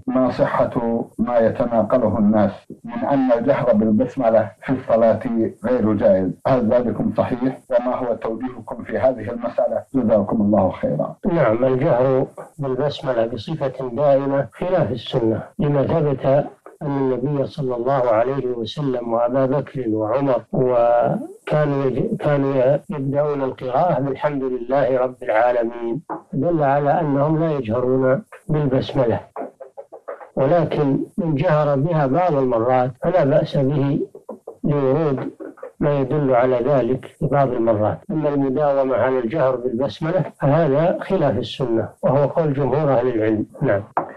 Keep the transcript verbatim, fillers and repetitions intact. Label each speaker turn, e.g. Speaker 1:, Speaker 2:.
Speaker 1: ما صحة ما يتناقله الناس من أن الجهر بالبسملة في الصلاة غير جائز؟ هل ذلكم صحيح؟ وما هو توجيهكم في هذه المسألة؟ جزاكم الله خيرا.
Speaker 2: نعم، الجهر بالبسملة بصفة دائمة خلاف السنة، لما ثبت أن النبي صلى الله عليه وسلم وأبا بكر وعمر وكانوا كانوا يبدأون القراءة بالحمد لله رب العالمين، دل على أنهم لا يجهرون بالبسملة. ولكن من جهر بها بعض المرات فلا بأس به لورود ما يدل على ذلك في بعض المرات. أما المداومة على الجهر بالبسملة فهذا خلاف السنة، وهو قول جمهور أهل العلم. نعم.